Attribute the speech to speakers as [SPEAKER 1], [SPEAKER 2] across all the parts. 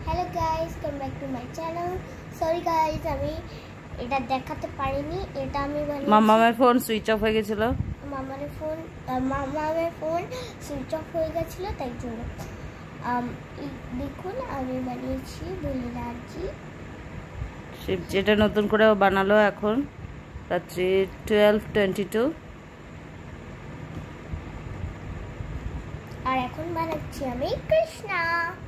[SPEAKER 1] Hello guys, come back to my channel. Sorry guys, আমি এটা দেখাতে পারিনি। এটা আমি
[SPEAKER 2] মামামের ফোন সুইচ অফ হয়ে গেছিল।
[SPEAKER 1] মামামের ফোন সুইচ অফ হয়ে গেছিল, তাই জন্য দেখুন আমি বানিয়েছি বুলিরাজি
[SPEAKER 2] শিব, যেটা নতুন করে বানালো এখন রাত্রি 12:22।
[SPEAKER 1] আর এখন বানাচ্ছি আমি Krishna.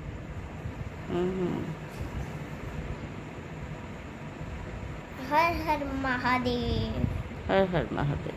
[SPEAKER 1] Har Har Mahadev,
[SPEAKER 2] Har Har Mahadev.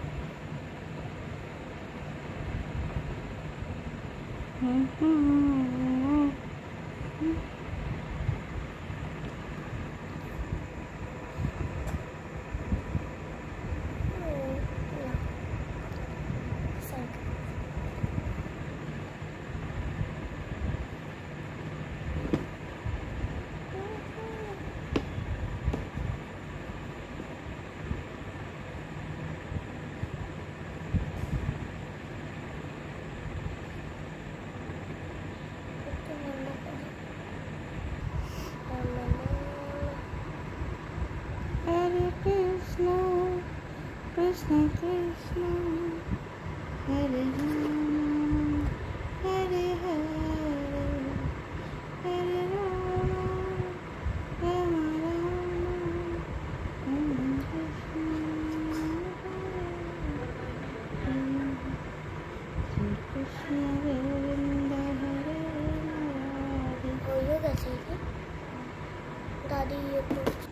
[SPEAKER 2] Krishna, Krishna Krishna, Hare Rama, Hare Hare, Hare Rama, Rama Rama, Hare Krishna, Hare Krishna, Govinda, Hare Radhe.
[SPEAKER 1] হয়ে গেছে দাদি একটু